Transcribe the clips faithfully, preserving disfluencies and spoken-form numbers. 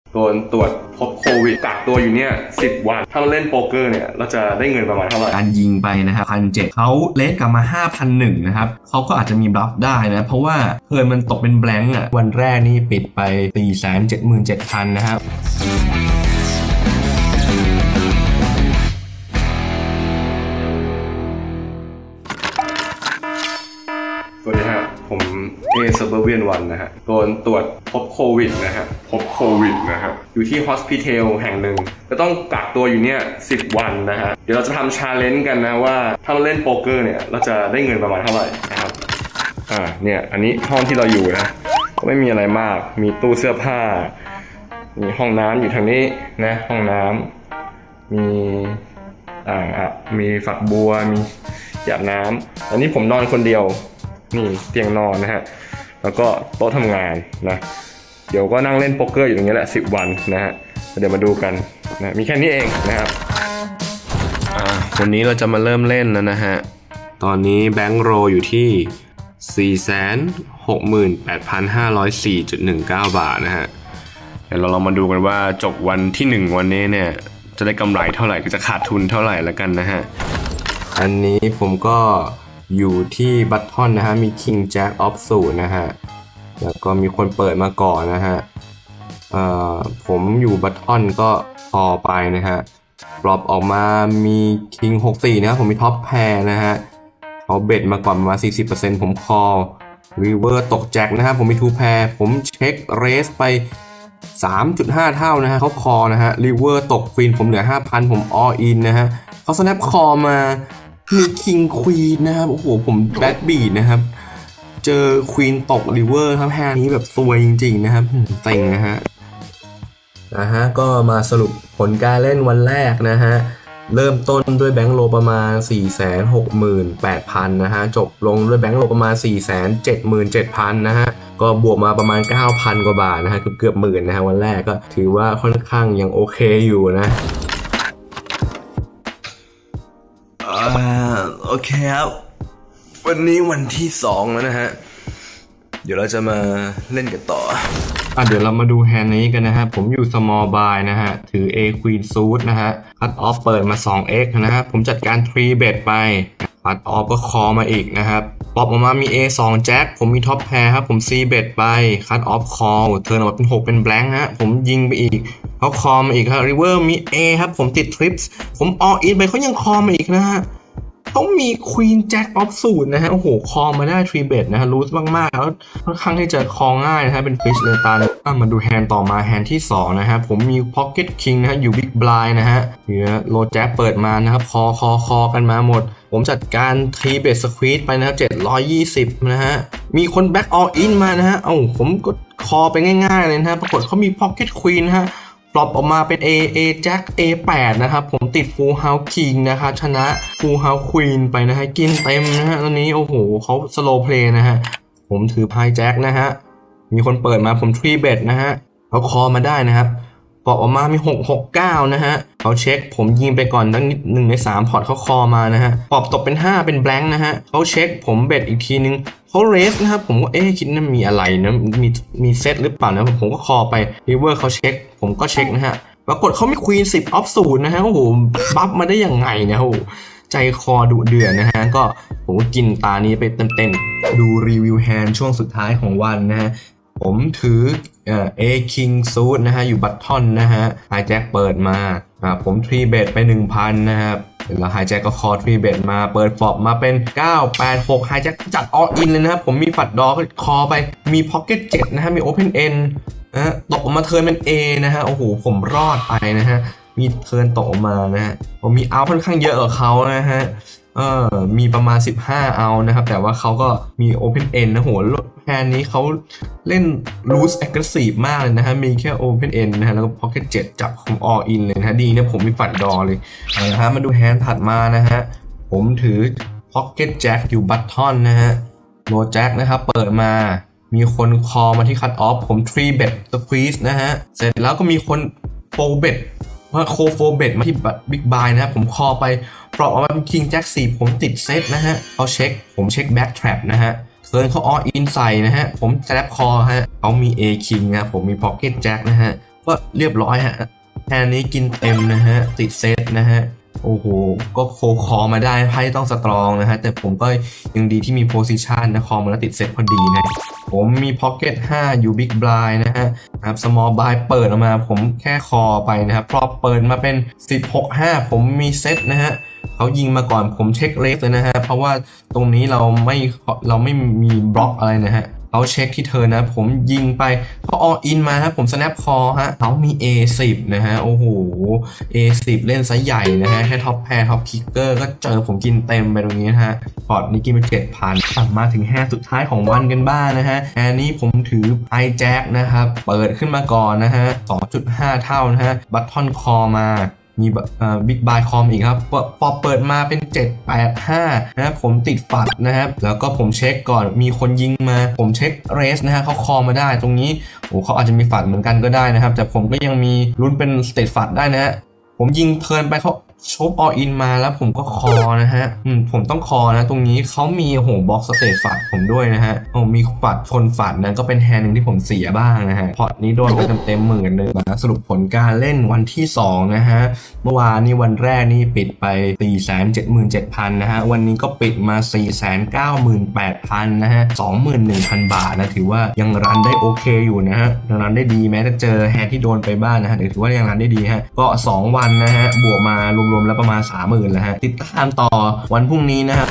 โดนตรวจพบโควิดกักตัวอยู่เนี่ยสิบวันถ้าเราเล่นโป๊กเกอร์เนี่ยเราจะได้เงินประมาณเท่าไหร่การยิงไปนะครับพันเจ็ดเขาเลสกลับมา ห้าพันหนึ่ง นะครับเขาก็อาจจะมีบลัฟได้นะเพราะว่าเพิ่นมันตกเป็นแบงค์อ่ะวันแรกนี่ปิดไป สี่แสนเจ็ดหมื่นเจ็ดพัน นะครับสวัสดีครับผมเอเซอร์เบอร์เวียนวันนะฮะโดนตรวจพบโควิดนะฮะพบโควิดนะฮะอยู่ที่ฮอสพิทอลแห่งหนึ่งก็ต้องกักตัวอยู่เนี่ยสิบวันนะฮะเดี๋ยวเราจะทำชาเลนจ์กันนะว่าถ้าเราเล่นโป๊กเกอร์เนี่ยเราจะได้เงินประมาณเท่าไหร่นะครับอ่าเนี่ยอันนี้ห้องที่เราอยู่นะก็ไม่มีอะไรมากมีตู้เสื้อผ้ามีห้องน้ำอยู่ทางนี้นะห้องน้ำมีอ่างอ่ะมีฝักบัวมีหยาดน้ำอันนี้ผมนอนคนเดียวนี่เตียงนอนนะฮะแล้วก็โต๊ะทำงานนะเดี๋ยวก็นั่งเล่นโป๊กเกอร์อยู่ตรงนี้แหละสิบวันนะฮะเดี๋ยวมาดูกันนะมีแค่นี้เองนะครับอ่าวันนี้เราจะมาเริ่มเล่นแล้วนะฮะตอนนี้แบงค์โรอยู่ที่ สี่แสนหกหมื่นแปดพันห้าร้อยสี่จุดหนึ่งเก้า บาทนะฮะเดี๋ยวเราลองมาดูกันว่าจบวันที่หนึ่งวันนี้เนี่ยจะได้กำไรเท่าไหร่ก็จะขาดทุนเท่าไหร่แล้วกันนะฮะอันนี้ผมก็อยู่ที่บัตทอนนะฮะมี King Jack of ศูนย์นะฮะแล้วก็มีคนเปิดมาก่อนนะฮะเอ่อผมอยู่บัตทอนก็พอไปนะฮะปลอบออกมามี King หกสิบสี่นะผมมีท็อปแพร์นะฮะเขาเบ็ดมาก่อนมา สี่สิบเปอร์เซ็นต์ ผมคอรีเวอร์ตกแจ็คนะฮะผมมีทูแพร์ผมเช็คเรสไป สามจุดห้า เท่านะฮะเขาคอนะฮะรีเวอร์ตกควีนผมเหลือ ห้าพัน ผมออลอินนะฮะเขาสแนปคอมามีคิงควีนนะครับโอ้โหผมแบดบีดนะครับเจอควีนตกริเวอร์ครับแฮนนี้แบบซวยจริงๆนะครับเต็งนะฮะนะฮะก็มาสรุปผลการเล่นวันแรกนะฮะเริ่มต้นด้วยแบงค์โลประมาณ สี่แสนหกหมื่นแปดพัน นะฮะจบลงด้วยแบงค์โลประมาณ สี่แสนเจ็ดหมื่นเจ็ดพัน นะฮะก็บวกมาประมาณ เก้าพัน กว่าบาทนะฮะเกือบเกือบหมื่นนะฮะวันแรกก็ถือว่าค่อนข้างยังโอเคอยู่นะอ่าโอเคครับวันนี้วันที่สองแล้วนะฮะเดี๋ยวเราจะมาเล่นกันต่ออ่ะเดี๋ยวเรามาดูแฮนด์นี้กันนะฮะผมอยู่ small buy นะฮะถือ A queen suit นะฮะ cut off เปิดมา สอง เอ็กซ์ นะฮะผมจัดการ three bet ไป cut off ก็ call มาอีกนะครับป๊อปออกมามี A สอง jack ผมมี top pair ครับผม C bet ไป cut off call เทิร์นออกมาเป็นหกเป็น blank ฮะผมยิงไปอีกเขาคอมาอีกครับ river มี A ครับผมติด trips ผม all in ไปเขายังคอมาอีกนะฮะเขามี Queen Jack of ศูนย์นะฮะโอ้โหคอมาได้ทรีเบตนะฮะรูสมากๆแล้วค่อนข้างที่จะคอง่ายนะฮะเป็นฟิชเลยตาอ่ะมาดูแฮนด์ต่อมาแฮนด์ที่สองนะฮะผมมี Pocket King นะฮะอยู่ Big Blind นะฮะเหลือโลแจ็คเปิดมานะครับคอคอคอกันมาหมดผมจัดการทรีเบตสควีซไปนะครับเจ็ดร้อยยี่สิบนะฮะมีคน Back All In มานะฮะเอ้าผมก็คอไปง่ายๆเลยนะฮะปรากฏเขามี Pocket Queen นะฮะปลอบออกมาเป็น A A Jack เอ แปด นะครับผมติด Full House King นะครับชนะ Full House Queen ไปนะฮะกินเต็มนะฮะตอนนี้โอ้โหเขาสโลว์เพลย์นะฮะผมถือพายแจ็คนะฮะมีคนเปิดมาผมทรีเบตนะฮะเขาคอมาได้นะครับปลอบออกมามีหกหกเก้านะฮะเขาเช็คผมยิงไปก่อนตั้งนิดหนึ่งในสามพอร์ตเขาคอมานะฮะปลอบตกเป็นห้าเป็นแบงค์นะฮะเขาเช็คผมเบตอีกทีนึงเขาเรสนะครับผมก็เอ๊ะคิดว่ามีอะไรนะมีมีเซตหรือเปล่านะผมก็คอไปริเวอร์เขาเช็คผมก็เช็คนะฮะปรากฏเขามีควีนสิบออฟศูนย์นะฮะโอ้โหบัฟมาได้ยังไงนะโอ้โหใจคอดุเดือดนะฮะก็ผมก็กินตานี้ไปเต็มๆดูรีวิวแฮนด์ช่วงสุดท้ายของวันนะฮะผมถือเอ่อ A King Suit นะฮะอยู่บัตทอนนะฮะไฮแจ็คเปิดมาอ่าผมทรีเบตไป หนึ่งพัน นะครับแล้วไฮแจ็คก็คอทรีเบตมาเปิดฟลอปมาเป็นเก้า แปด หกไฮแจ็คจัดออลอินเลยนะครับผมมีฝัดดอกคอไปมีพ็อกเก็ตเจ็ดนะฮะมีโอเพนเอ็นนะฮะตกออกมาเทิร์นเป็น A นะฮะโอ้โหผมรอดไปนะฮะมีเทิร์นตกออกมานะฮะผมมีเอาค่อนข้างเยอะกว่าเขานะฮะเออมีประมาณสิบห้าเอานะครับแต่ว่าเขาก็มี Open End นะโหแฮนด์นี้เขาเล่น Loose Aggressive มากเลยนะฮะมีแค่ Open End นะฮะแล้วก็ Pocket เจ็ดจับผม All In เลยนะฮะดีนะผมมีฝัดดอเลยนะฮะมาดูแฮนด์ถัดมานะฮะผมถือ Pocket Jack อยู่ Button นะฮะ Low Jack นะครับเปิดมามีคนคอมาที่ Cut Off ผม three bet Squeeze นะฮะเสร็จแล้วก็มีคน four bet ว่าโคโฟเบตมาที่บิ๊กบายนะครับผมคอไปปลอกออกมาเป็นคิงแจ็คสี่ผมติดเซตนะฮะเขาเช็คผมเช็คแบ็กแทร็ปนะฮะเทิร์นเขาอออินใส่นะฮะผมแทร็ปคอฮะเขามี A King นะผมมีพ็อกเก็ตแจ็คนะฮะก็เรียบร้อยฮะแฮนด์นี้กินเต็มนะฮะติดเซตนะฮะโอ้โหก็โคคอมาได้ไพ่ต้องสตรองนะฮะแต่ผมก็ยังดีที่มีโพซิชันนะคอมาแล้วติดเซตพอดีนะผมมีพ็อกเก็ตห้าอยู่บิ๊กบลายนะฮะครับสมอลบลายเปิดออกมาผมแค่คอไปนะครับพอเปิดมาเป็นสิบหก ห้าผมมีเซตนะฮะเขายิงมาก่อนผมเช็คเลสเลยนะฮะเพราะว่าตรงนี้เราไม่เราไม่มีบล็อกอะไรนะฮะเขาเช็คที่เธอนะผมยิงไปพออออินมาครับผม snap call ฮะเขามี เอ สิบ นะฮะโอ้โห เอ สิบ เล่นซะใหญ่นะฮะแค่ท็อปแพร์ท็อปคิกเกอร์ก็เจอผมกินเต็มไปตรงนี้นะฮะพอร์ตนี้กินไป เจ็ดพัน ตัดมาถึงแฮนด์สุดท้ายของวันกันบ้างนะฮะแฮนด์นี้ผมถือไอแจ็คนะครับเปิดขึ้นมาก่อนนะฮะ สองจุดห้า เท่านะฮะบัตทอนคอมามีบิ๊กบายคอมอีกครับพอเปิดมาเป็นเจ็ดแปดห้านะผมติดฝัดนะครับแล้วก็ผมเช็คก่อนมีคนยิงมาผมเช็คเรสนะฮะเขาคอมาได้ตรงนี้โอ้เขาอาจจะมีฝัดเหมือนกันก็ได้นะครับแต่ผมก็ยังมีลุ้นเป็นสเตตฝัดได้นะฮะผมยิงเทิร์นไปเขาชบอออินมาแล้วผมก็คอนะฮะอืมผมต้องคอนะตรงนี้เขามีโหบล็อกสเตตฝัดผมด้วยนะฮะโอ้มีฝัดชนฝัดนะก็เป็นแฮนด์หนึ่งที่ผมเสียบ้างนะฮะพอร์ตนี้โดนไปเต็มๆหมื่นเลยนะสรุปผลการเล่นวันที่สองนะฮะเมื่อวานนี้วันแรกนี่ปิดไป สี่แสนเจ็ดหมื่นเจ็ดพัน นะฮะวันนี้ก็ปิดมา สี่แสนเก้าหมื่นแปดพัน นะฮะ สองหมื่นหนึ่งพัน บาทนะถือว่ายังรันได้โอเคอยู่นะฮะยังรันได้ดีแม้จะเจอแฮนด์ที่โดนไปบ้าง นะฮะถือว่ายังรันได้ดีฮะก็สองวันนะฮะบวกมารวมๆแล้วประมาณสามหมื่นแล้วฮะติดตามต่อวันพรุ่งนี้นะครับ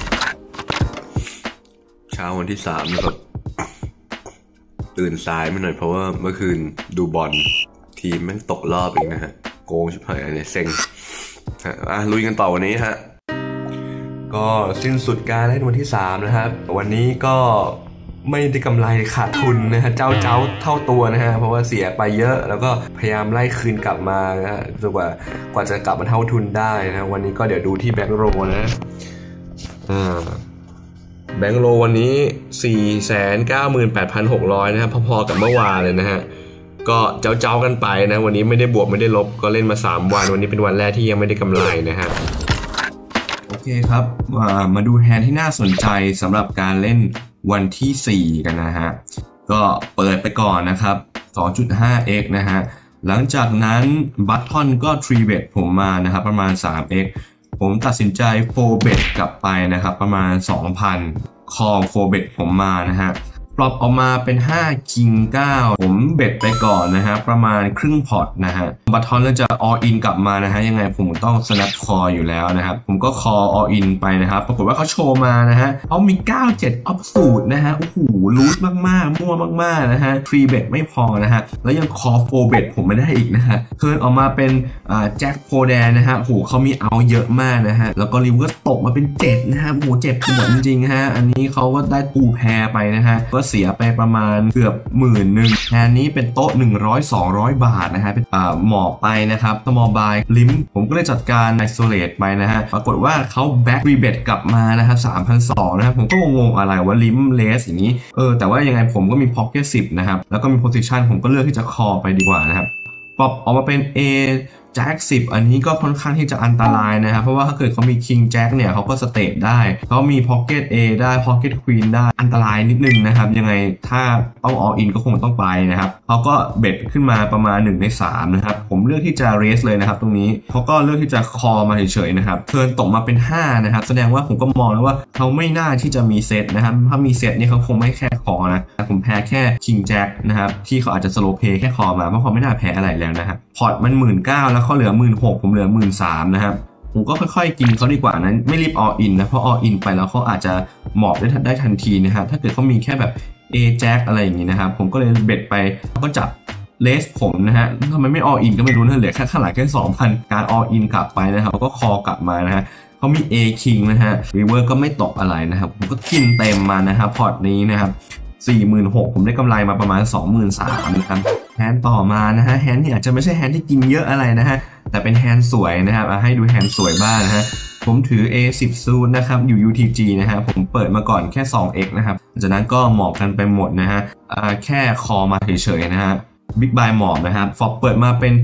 เช้าวันที่สามนะครับตื่นสายไม่หน่อยเพราะว่าเมื่อคืนดูบอลทีมแม่งตกรอบอีกนะฮะโกงชิบหายเนี่ยเซ็งอ่ะลุยกันต่อวันนี้ฮะก็สิ้นสุดการเล่นวันที่สามนะครับวันนี้ก็ไม่ได้กำไรขาดทุนนะฮะเจ้าเจ้าเท่าตัวนะฮะเพราะว่าเสียไปเยอะแล้วก็พยายามไล่คืนกลับมานะฮะจนกว่ากว่าจะกลับมาเท่าทุนได้นะวันนี้ก็เดี๋ยวดูที่แบงก์โรนะอ่าแบงก์โรวันนี้ สี่แสนเก้าหมื่นแปดพันหกร้อย นะครับพอๆกับเมื่อวานเลยนะฮะก็เจ้าเจ้ากันไปนะวันนี้ไม่ได้บวกไม่ได้ลบก็เล่นมาสามวันวันนี้เป็นวันแรกที่ยังไม่ได้กำไรนะฮะโอเคครับมาดูแฮนด์ที่น่าสนใจสำหรับการเล่นวันที่สี่กันนะฮะก็เปิดไปก่อนนะครับ สองจุดห้าเอ็กซ์ นะฮะหลังจากนั้นบัตทอนก็ทรีเบทผมมานะครับประมาณ สามเอ็กซ์ ผมตัดสินใจโฟร์เบทกลับไปนะครับประมาณ สองพัน คอโฟร์เบทผมมานะฮะปรับออกมาเป็นห้าคิงเก้าผมเบ็ดไปก่อนนะฮะประมาณครึ่งพอร์ตนะฮะบัตทอนแล้วจะ all in กลับมานะฮะยังไงผมต้อง snap call อยู่แล้วนะครับผมก็ call all in ไปนะครับปรากฏว่าเขาโชว์มานะฮะเขามีเก้าเจ็ด absolute นะฮะโอ้โหลูสมากๆมั่วมากๆนะฮะ three bet ไม่พอนะฮะแล้วยัง call four bet ผมไม่ได้อีกนะฮะเทิร์นออกมาเป็นอ่าแจ็คโพแดนนะฮะโอ้โหเขามีเอาเยอะมากนะฮะแล้วก็ริมก็ตกมาเป็นเจ็ดนะฮะโอ้โหเจ็บปวดจริงๆฮะอันนี้เขาก็ได้ปูแพรไปนะฮะก็เสียไปประมาณเกือบหมื่นหนึ่งแทนนี้เป็นโต๊ะหนึ่งร้อย สองร้อยบาทนะฮะเป็นอ่าหมอบไปนะครับ small buy ลิมผมก็เลยจัดการ isolate ไปนะฮะปรากฏว่าเขา back rebate กลับมานะครับ สามพันสองร้อย นะครับผมก็งงๆอะไรว่าลิมเลสอย่างนี้เออแต่ว่ายังไงผมก็มี pocket สิบนะครับแล้วก็มี position ผมก็เลือกที่จะ call ไปดีกว่านะครับปรับออกมาเป็น Aแจ็คสิบอันนี้ก็ค่อนข้างที่จะอันตรายนะครับเพราะว่าถ้าเกิดเขามี King Jack เนี่ยเขาก็สเตทได้เขามี Pocket A ได้ Pocket Queen ได้อันตรายนิดนึงนะครับยังไงถ้าต้อง all in ก็คงต้องไปนะครับเขาก็เบ็ดขึ้นมาประมาณหนึ่งในสามนะครับผมเลือกที่จะ raise เลยนะครับตรงนี้เขาก็เลือกที่จะ call มาเฉยๆนะครับเทิร์นตกมาเป็นห้านะครับแสดงว่าผมก็มองแล้วว่าเขาไม่น่าที่จะมีเซตนะครับถ้ามีเซตนี่เขาคงไม่แค่ call นะผมแพ้แค่ King Jack นะครับที่เขาอาจจะ slow play แค่ call มาเพราะเขาไม่น่าแพ้อะไรแล้วนะครับพอร์ตมัน หนึ่งหมื่นเก้าพัน แล้วเขาเหลือ หนึ่งหมื่นหกพัน ผมเหลือ หนึ่งหมื่นสามพัน นะครับผมก็ค่อยๆกินเขาดีกว่านั้นไม่รีบ all in นะเพราะ all in ไปแล้วเขาอาจจะหมอบได้ได้ทันทีนะครับถ้าเกิดเขามีแค่แบบ A Jack อะไรอย่างงี้นะครับผมก็เลยเบ็ดไปก็จับเลสผมนะฮะทำไมไม่ all in ก็ไม่รู้นะเหลือแค่ข้างหลังแค่ สองพัน การ all in กลับไปนะครับก็คอกลับมานะฮะเขามี A King นะฮะ River ก็ไม่ตกอะไรนะครับผมก็กินเต็มมานะครับพอร์ตนี้นะครับ สี่หมื่นหกพัน ผมได้กำไรมาประมาณ สองหมื่นสามพัน นะครับแฮนด์ต่อมานะฮะแฮนด์นี่อาจจะไม่ใช่แฮนด์ที่กินเยอะอะไรนะฮะแต่เป็นแฮนด์สวยนะครับให้ดูแฮนด์สวยบ้างนะฮะผมถือ เอ สิบ ซูทนะครับอยู่ ยู ที จี นะฮะผมเปิดมาก่อนแค่ สองเอ็กซ์ นะครับจากนั้นก็หมอบกันไปหมดนะฮะแค่คอมาเฉยๆนะฮะบิ๊กบายหมอบนะครับฟอปเปิดมาเป็น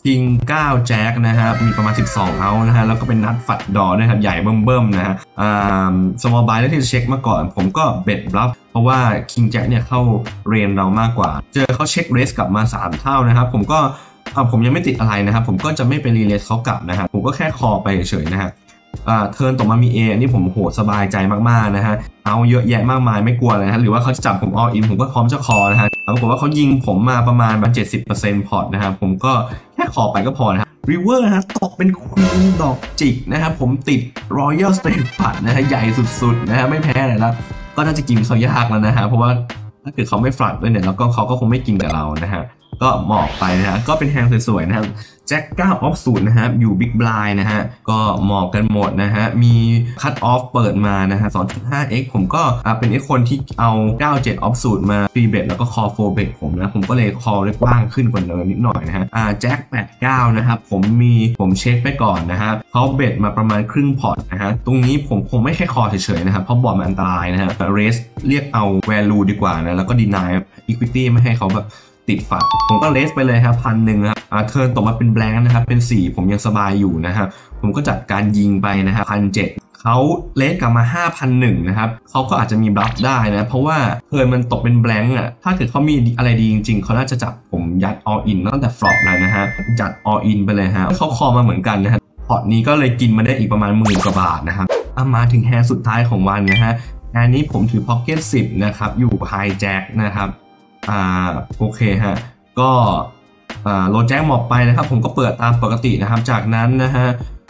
คิงเก้าแจ็คนะฮะมีประมาณสิบสองเอานะฮะแล้วก็เป็นนัดฝัดดอด้วยครับใหญ่เบิ่มๆนะฮะอ่าสมอลบายแล้วที่จะเช็คมาก่อนผมก็เบ็ดบลัฟเพราะว่าคิงแจ็คเนี่ยเข้าเรนเรามากกว่าเจอเขาเช็คเรสกลับมาสามเท่านะครับผมก็ผมยังไม่ติดอะไรนะครับผมก็จะไม่ไปรีเลสเขากลับนะครับผมก็แค่คอไปเฉยๆนะฮะอ่าเทิร์นต่อมามี A อันนี้ผมโหสบายใจมากๆนะฮะเอาเยอะแยะมากมายไม่กลัวเลยฮะหรือว่าเขาจะจับผม all in ผมก็พร้อมจะคอนะฮะปรากฏว่าเขายิงผมมาประมาณแบบ เจ็ดสิบเปอร์เซ็นต์ พอร์ตนะครับผมก็แค่คอไปก็พอนะฮะริเวอร์ฮะตกเป็นควีนดอกจิกนะครับผมติด Royal State ผัดนะฮะใหญ่สุดๆนะฮะไม่แพ้เลยแล้วก็น่าจะกินเขายากแล้วนะฮะเพราะว่าถ้าเกิดเขาไม่ฟลัดด้วยเนี่ยแล้วก็เขาก็คงไม่กินกับเรานะฮะก็หมอบไปนะฮะก็เป็นแฮงสวยๆนะครับแจ็คเก้าออฟศูนย์นะครับอยู่บิ๊กบลายนะฮะก็หมอบกันหมดนะฮะมีคัตออฟเปิดมานะฮะ สองจุดห้าเอ็กซ์ ผมก็เป็นไอ้คนที่เอาเก้าเจ็ดออฟศูนย์มาฟรีเบทแล้วก็คอโฟเบทผมนะผมก็เลยคอได้กว้างขึ้นกว่าเดิมนิดหน่อยนะฮะอ่าแจ็คแปดเก้านะครับผมมีผมเช็คไปก่อนนะฮะเขาเบทมาประมาณครึ่งพอร์ตนะฮะตรงนี้ผมคงไม่แค่คอเฉยๆนะครับเพราะบอร์ดมันอันตรายนะฮะเรสเรียกเอา value ดีกว่านะแล้วก็ deny equity ไม่ให้เขาแบบติดฝัดผมก็เลสไปเลยครับพันหนึ่งนะครับอ่าเทิร์นตกมาเป็นแบงค์นะครับเป็นสี่ผมยังสบายอยู่นะครับผมก็จัดการยิงไปนะครับพันเจ็ดเขาเลสกลับมา ห้าพันหนึ่ง นะครับเขาก็อาจจะมีบลัฟได้นะเพราะว่าเทิร์นมันตกเป็นแบงค์อ่ะถ้าเกิดเขามีอะไรดีจริงๆเขาน่าจะจับผมยัด all in ตั้งแต่ฟลอปแล้วนะฮะจัด all in ไปเลยฮะเขาคอมาเหมือนกันนะฮะพอร์ตนี้ก็เลยกินมาได้อีกประมาณหมื่นกว่าบาทนะครับมาถึงแฮนด์สุดท้ายของวันนะฮะแฮนด์นี้ผมถือ pocket สิบนะครับอยู่ high jack นะครับอ่าโอเคฮะก็โหลดแจ้งหมอบไปนะครับผมก็เปิดตามปกตินะครับจากนั้นนะฮะ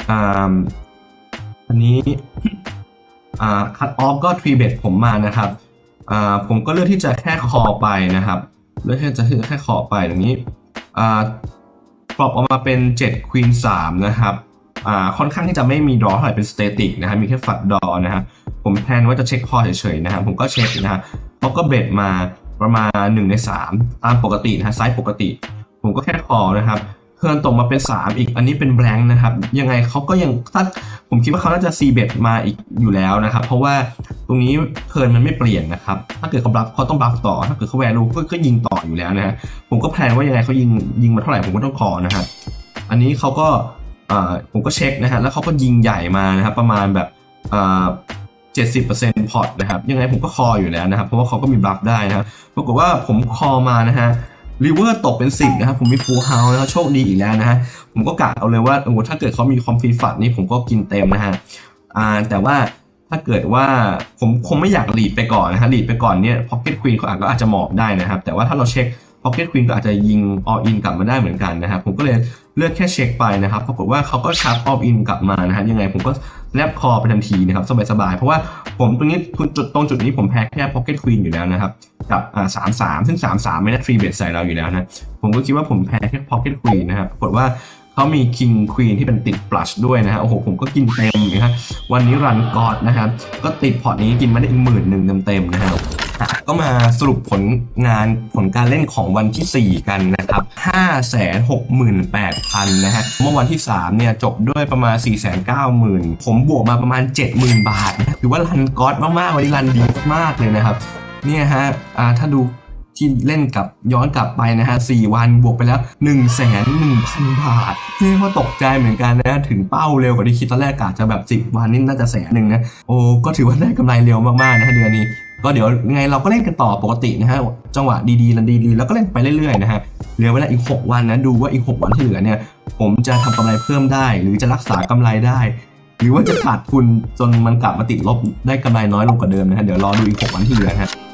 อันนี้คัตออฟก็ทรีเบทผมมานะครับผมก็เลือกที่จะแค่คอไปนะครับเลือกที่จะแค่คอไปอย่างนี้ปรับออกมาเป็นเจ็ดควีนสามนะครับค่อนข้างที่จะไม่มีดรอเท่าไหร่เป็นสเตติกนะครับมีแค่ฝัดดอนะครับผมแพลนว่าจะเช็คคอเฉยๆนะครับผมก็เช็คนะครับเขาก็เบทมาประมาณหนึ่งในสามตามปกตินะฮะไซส์ปกติผมก็แค่คอนะครับเทิร์นตกมาเป็นสามอีกอันนี้เป็นแบงค์นะครับยังไงเขาก็ยังถ้าผมคิดว่าเขาน่าจะซีเบทมาอีกอยู่แล้วนะครับเพราะว่าตรงนี้เทิร์นมันไม่เปลี่ยนนะครับถ้าเกิดเขาบลัฟเขาต้องบลัฟต่อถ้าเกิดเขาแวลูก็ก็ยิงต่ออยู่แล้วนะฮะผมก็แพลนว่ายังไงเขายิงยิงมาเท่าไหร่ผมก็ต้องคอนะครับอันนี้เขาก็ผมก็เช็คนะฮะแล้วเขาก็ยิงใหญ่มานะครับประมาณแบบเจ็ดสิบเปอร์เซ็นต์ พอร์ตนะครับยังไงผมก็คออยู่แล้วนะครับเพราะว่าเขาก็มีบลัฟได้นะครับปรากฏว่าผมคอมานะฮะริเวอร์ตกเป็นสิบนะครับผมมีฟูลเฮาส์แล้วโชคดีอีกแล้วนะฮะผมก็กะเอาเลยว่าโอ้ถ้าเกิดเขามีคอมฟรีฟัดนี่ผมก็กินเต็มนะฮะอ่าแต่ว่าถ้าเกิดว่าผมคงไม่อยากลีดไปก่อนนะฮะลีดไปก่อนเนี่ยพ็อกเก็ตควีนเขาอาจก็อาจจะหมอบได้นะครับแต่ว่าถ้าเราเช็คพ็อกเก็ตควีนก็อาจจะยิง all in กลับมาได้เหมือนกันนะครับผมก็เลยเลือกแค่เช็คไปนะครับปรากฏว่าเขาก็ชาร์จ all in กลับมานะฮะยังไงผมก็แลบคอไปทันทีนะครับสบายๆเพราะว่าผมตรงนี้จุดตรงจุดนี้ผมแพ้แค่ pocket queen อยู่แล้วนะครับกับอ่าสามสามซึ่งสามสามไม่ได้ฟรีเบทใส่เราอยู่แล้วนะผมก็คิดว่าผมแพ้แค่ pocket queen นะครับปรากฏว่าเขามี king queen ที่เป็นติด flush ด้วยนะฮะโอ้โหผมก็กินเต็มนะครับวันนี้รันกอดนะครับก็ติดพอร์ตนี้กินมาได้อีกหมื่นหนึ่งเต็มๆนะครับก็มาสรุปผลงานผลการเล่นของวันที่สี่กันนะครับ ห้าแสนหกหมื่นแปดพัน นะฮะเมื่อวันที่สามเนี่ยจบด้วยประมาณ สี่แสนเก้าหมื่น ผมบวกมาประมาณ เจ็ดหมื่น บาทนะถือว่ารันก๊อดมากๆวันนี้รันดีมากเลยนะครับเนี่ยฮะอ่าถ้าดูที่เล่นกับย้อนกลับไปนะฮะสี่วันบวกไปแล้ว หนึ่งแสนหนึ่งพัน บาทนี่ก็ตกใจเหมือนกันนะถึงเป้าเร็วกว่าที่คิดตอนแรกกะจะแบบสิบวันนี่น่าจะแสนหนึ่งนะโอ้ก็ถือว่าได้กำไรเร็วมากๆนะฮะเดือนนี้ก็เดี๋ยวไงเราก็เล่นกันต่อปกตินะฮะจังหวะดีๆแล้วดีๆแล้วก็เล่นไปเรื่อยๆนะฮะเหลือเวลาอีกหกวันนะดูว่าอีกหกวันที่เหลือเนี่ยผมจะทำกำไรเพิ่มได้หรือจะรักษากำไรได้หรือว่าจะขาดทุนจนมันกลับมาติดลบได้กำไรน้อยลงกว่าเดิมนะฮะเดี๋ยวรอดูอีกหกวันที่เหลือฮะ